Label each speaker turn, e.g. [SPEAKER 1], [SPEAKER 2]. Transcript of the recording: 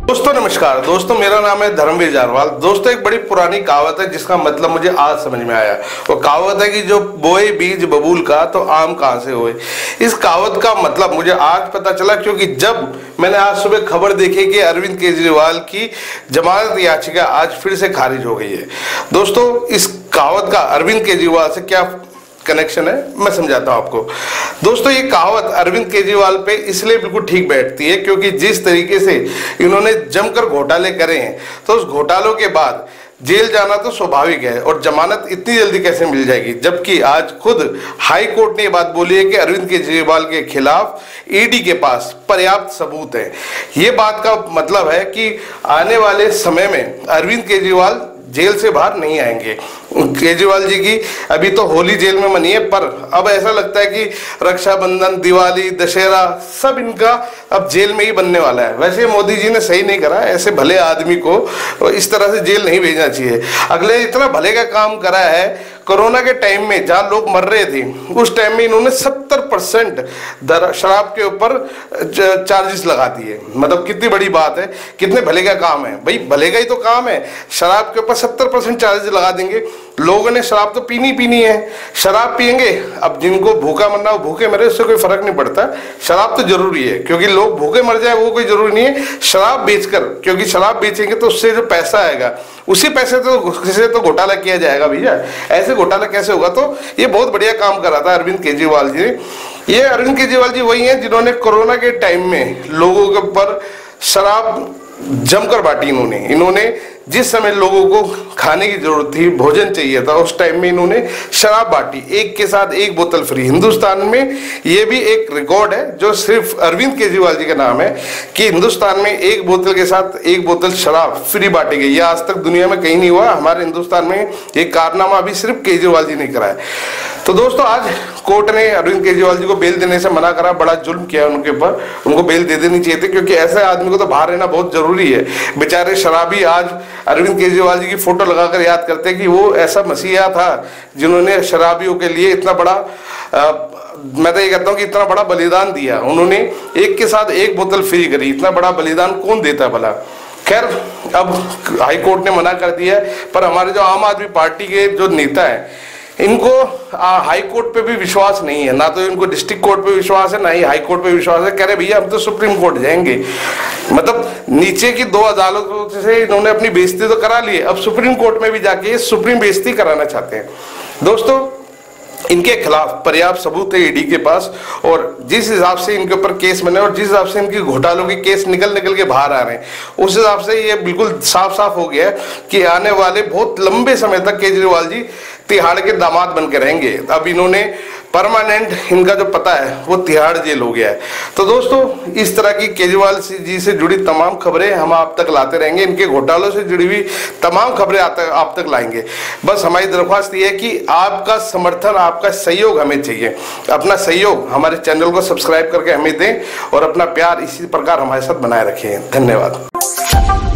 [SPEAKER 1] दोस्तों नमस्कार। दोस्तों मेरा नाम है धर्मवीर जारवाल। दोस्तों एक बड़ी पुरानी कहावत है जिसका मतलब मुझे आज समझ में आया। वो कहावत है कि जो बोए बीज बबूल का तो आम कहां से होए। इस कहावत का मतलब मुझे आज पता चला क्योंकि जब मैंने आज सुबह खबर देखी कि अरविंद केजरीवाल की जमानत याचिका आज फिर से खारिज हो गई है। दोस्तों इस कहावत का अरविंद केजरीवाल से क्या कनेक्शन है मैं समझाता हूं आपको। दोस्तों ये कहावत अरविंद केजरीवाल पे इसलिए बिल्कुल ठीक बैठती है क्योंकि जिस तरीके से इन्होंने जमकर घोटाले करे हैं तो उस घोटालों के बाद जेल जाना तो स्वाभाविक है और जमानत इतनी जल्दी कैसे मिल जाएगी, जबकि आज खुद हाई कोर्ट ने ये बात बोली है कि अरविंद केजरीवाल के खिलाफ ईडी के पास पर्याप्त सबूत है। ये बात का मतलब है कि आने वाले समय में अरविंद केजरीवाल जेल से बाहर नहीं आएंगे। केजरीवाल जी की अभी तो होली जेल में मनी है, पर अब ऐसा लगता है कि रक्षाबंधन, दिवाली, दशहरा सब इनका अब जेल में ही बनने वाला है। वैसे मोदी जी ने सही नहीं करा, ऐसे भले आदमी को इस तरह से जेल नहीं भेजना चाहिए। अगले इतना भले का काम करा है, कोरोना के टाइम में जहां लोग मर रहे थे उस टाइम में इन्होंने 70% शराब के ऊपर चार्जेस लगा दिए। मतलब कितनी बड़ी बात है, कितने भले का काम है भाई, भले का ही तो काम है। शराब के ऊपर 70% चार्जेस लगा देंगे। लोगों ने शराब तो पीनी है, शराब पियेंगे। अब जिनको भूखा मरना हो भूखे मरे, उससे कोई फर्क नहीं पड़ता। शराब तो जरूरी है क्योंकि लोग भूखे मर जाए वो कोई जरूरी नहीं है। शराब बेचकर, क्योंकि शराब बेचेंगे तो उससे जो पैसा आएगा उसी पैसे से तो घोटाला किया जाएगा भैया। ऐसे घोटाला कैसे होगा? तो ये बहुत बढ़िया काम करा था अरविंद केजरीवाल जी ने। ये अरविंद केजरीवाल जी वही हैं जिन्होंने कोरोना के टाइम में लोगों के ऊपर शराब जमकर बांटी। इन्होंने जिस समय लोगों को खाने की जरूरत थी, भोजन चाहिए था, उस टाइम में इन्होंने शराब बांटी, एक के साथ एक बोतल फ्री। हिंदुस्तान में ये भी एक रिकॉर्ड है जो सिर्फ अरविंद केजरीवाल जी का नाम है कि हिंदुस्तान में एक बोतल के साथ एक बोतल शराब फ्री बांटी गई। यह आज तक दुनिया में कहीं नहीं हुआ। हमारे हिंदुस्तान में ये कारनामा अभी सिर्फ केजरीवाल जी ने कराया। तो दोस्तों आज कोर्ट ने अरविंद केजरीवाल जी को बेल देने से मना करा। बड़ा जुल्म किया उनके ऊपर, उनको बेल दे देनी चाहिए थी क्योंकि ऐसे आदमी को तो बाहर रहना बहुत जरूरी है। बेचारे शराबी आज अरविंद केजरीवाल जी की फोटो लगाकर याद करते हैं कि वो ऐसा मसीहा था जिन्होंने शराबियों के लिए इतना बड़ा मैं तो ये कहता हूँ कि इतना बड़ा बलिदान दिया। उन्होंने एक के साथ एक बोतल फ्री करी। इतना बड़ा बलिदान कौन देता भला? खैर अब हाई कोर्ट ने मना कर दिया है, पर हमारे जो आम आदमी पार्टी के जो नेता हैं इनको हाई कोर्ट पे भी विश्वास नहीं है। ना तो इनको डिस्ट्रिक्ट कोर्ट पे विश्वास है, ना ही हाई कोर्ट पे विश्वास है। कह रहे भैया हम तो सुप्रीम कोर्ट जाएंगे। मतलब नीचे की दो अदालतों से इन्होंने अपनी बेइज्जती तो करा ली है, अब सुप्रीम कोर्ट में भी जाके सुप्रीम बेइज्जती कराना चाहते हैं। दोस्तों इनके खिलाफ पर्याप्त सबूत है ईडी के पास, और जिस हिसाब से इनके ऊपर केस बने और जिस हिसाब से इनकी घोटालों के केस निकल के बाहर आ रहे हैं उस हिसाब से ये बिल्कुल साफ हो गया है कि आने वाले बहुत लंबे समय तक केजरीवाल जी तिहाड़ के दामाद बन के रहेंगे। अब इन्होंने परमानेंट, इनका जो पता है वो तिहाड़ जेल हो गया है। तो दोस्तों इस तरह की केजरीवाल जी से जुड़ी तमाम खबरें हम आप तक लाते रहेंगे। इनके घोटालों से जुड़ी हुई तमाम खबरें आप तक लाएंगे। बस हमारी दरख्वास्त ये है कि आपका समर्थन, आपका सहयोग हमें चाहिए। अपना सहयोग हमारे चैनल को सब्सक्राइब करके हमें दें और अपना प्यार इसी प्रकार हमारे साथ बनाए रखें। धन्यवाद।